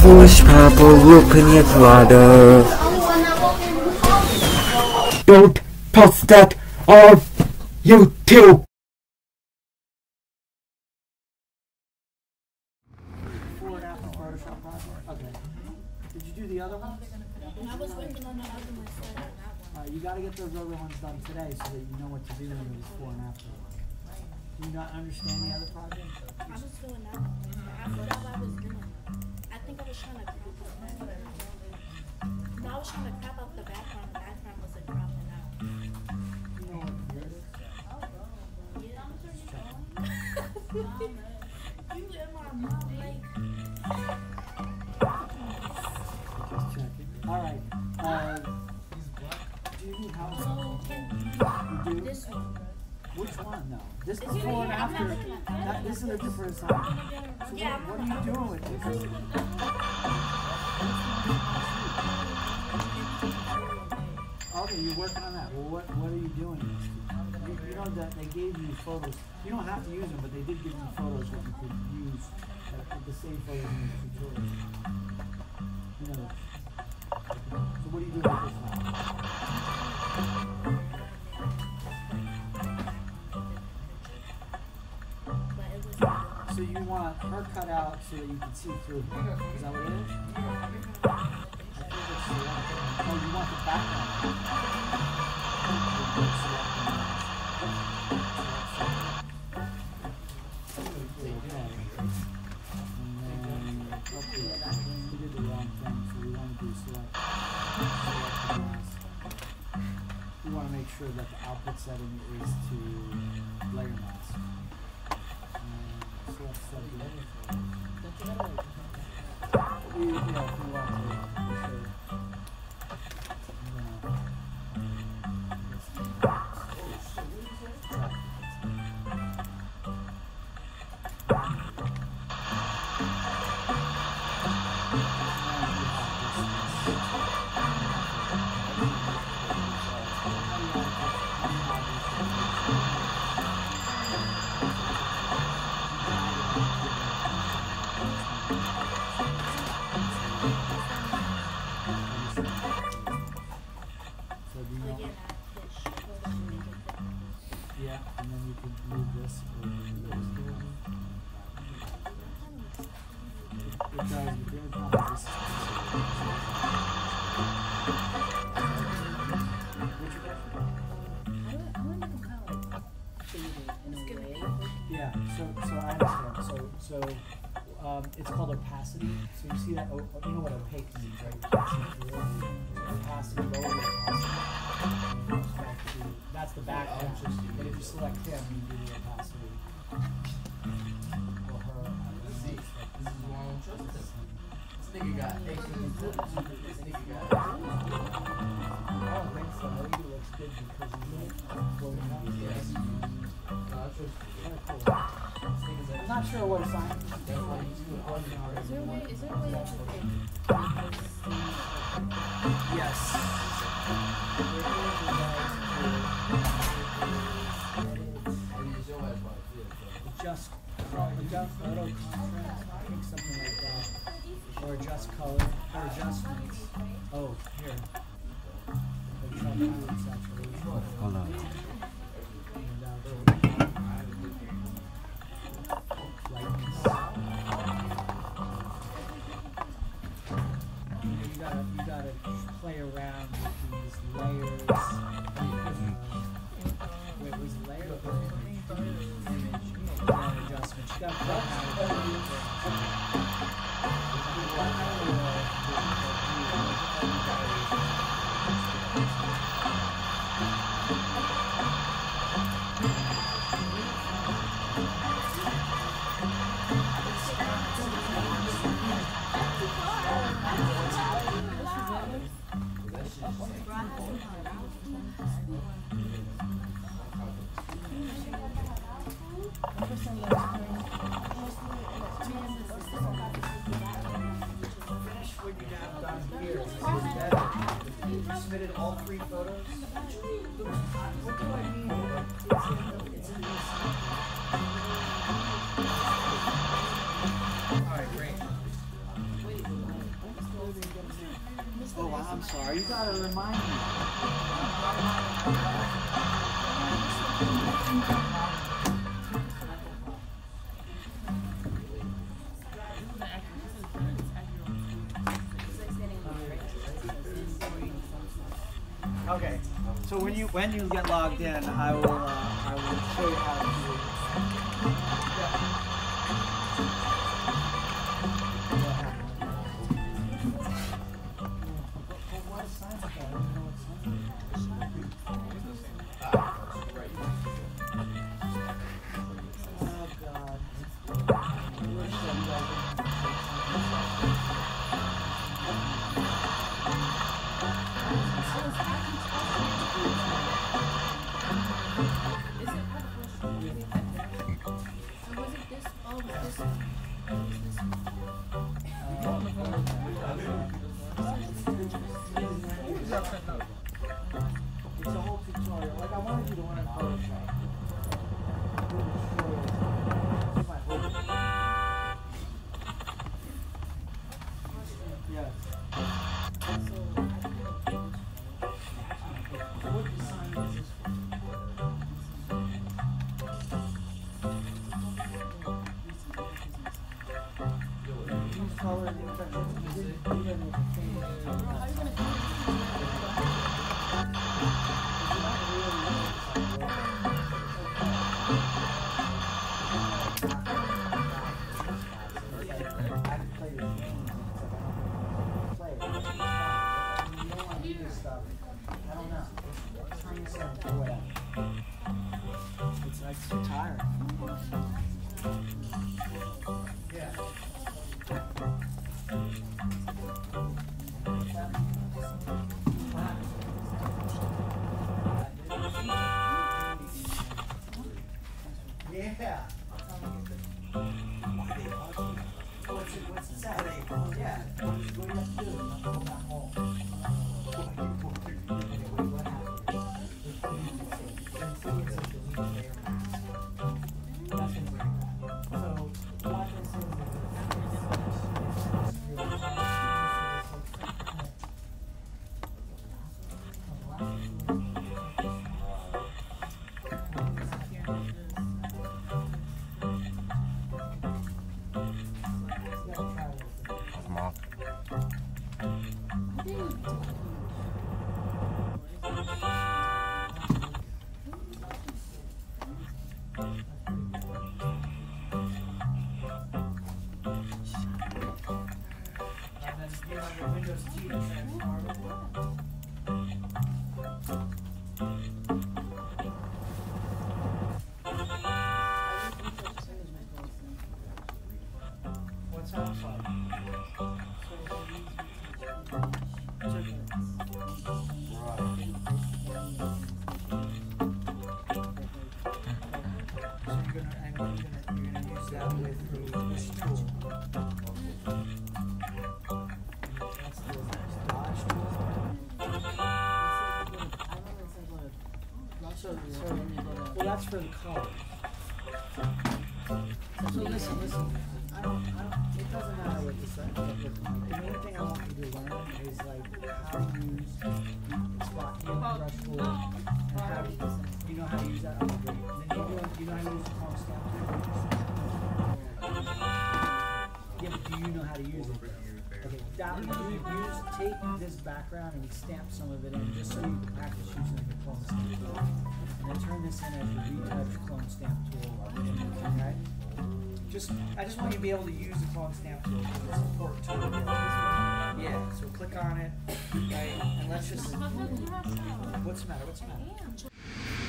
foolish people looking at water. Don't post that on YouTube. Before and after Photoshop project? Okay. Did you do the other one? I was working on the other one. You gotta get those other ones done today so that you know what to do in the before and after. Do you not understand the other project? I was doing that one. I forgot what I was doing. I think I was trying to crop out the background. No, I was trying to crop out the background. The background wasn't cropping out. You know what here it is? You in my mouth, like. Just checking. Alright. Do you need help? You do? This one. Which one though? This before and after. This is a different assignment. So Yeah, what are you doing with this? Okay, you're working on that. Well, what are you doing? You know that they gave you photos. You don't have to use them, but they did give you photos that you could use. The same photos in the tutorial. You know. So what are you doing with this one? So you want her cut out so that you can see through. Is that what it is? Oh, you want the background. We did the wrong thing, so we want to do select the mask. We want to make sure that the output setting is to layer mask. Select subject. If you want to. Yeah, and then you can move this or it does, but the only problem is yeah, so I understand. So it's called opacity. So you see that, you know what opaque means, right? You can't see through it. Opacity, lower opacity. That's the background. But if you select him, you do the opacity. Or her. This is one trust this. This nigga got this nigga got I don't think so. I think it looks good because he's floating up. yes. Kind of cool. I'm not sure what assignment. Is there a way Adjust photo contrast, I think something like that. Or adjust color, or adjustments. Oh, here. Hold on. You gotta play around with these layers. Wait, was it layer or image? Adjustments. You gotta play around with submitted all 3 photos. What do I mean? It's in this. Alright, great. I'm sorry. You gotta remind me. Okay. So when you get logged in, I will show you how to do It's a whole tutorial. Like I wanted you to learn Photoshop. Yes. What design is this for? Use color and infection. You didn't change It's like so tired. Yeah. Yeah. What's it say? Yeah. What do you have to do? You have to go back home. What's outside? Well, that's for the color. So listen. It doesn't matter what you say. The main thing I want you to learn is like how to use spot and brush tool, and how to you know how to use that. Okay, great. And then you know how to use the palm stamp tool. Yeah, but do you know how to use it? Okay, take this background and stamp some of it in just so you can practice using the clone stamp tool. And then turn this in as the retouch clone stamp tool. Okay? I just want you to be able to use the clone stamp tool because it's important tool. Yeah, so click on it, right? And let's just. What's the matter?